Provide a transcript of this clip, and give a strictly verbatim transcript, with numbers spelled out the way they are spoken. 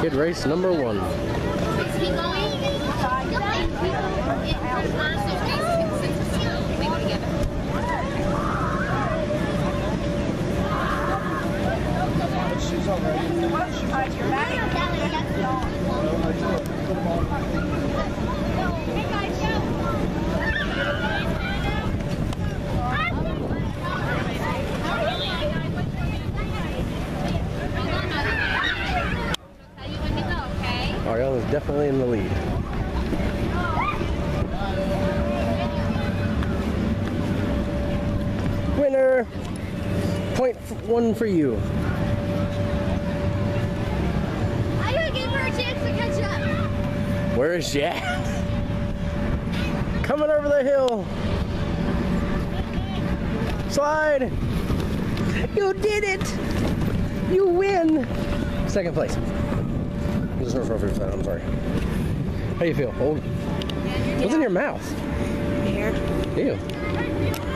Kid race number one. Is he going? They go together. She's already. Ariel is definitely in the lead. Winner! Point one for you. I gotta give her a chance to catch up. Where is she at? Coming over the hill. Slide. You did it. You win. Second place. There's no trophy for that, I'm sorry. How do you feel? Hold. What's in your mouth? Here. Ew.